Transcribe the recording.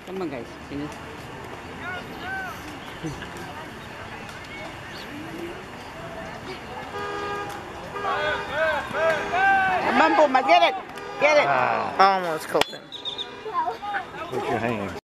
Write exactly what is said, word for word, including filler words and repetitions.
Come on, guys. Sini. Come on, Puma, get it. Get it. Ah. Almost caught him. Put your hand.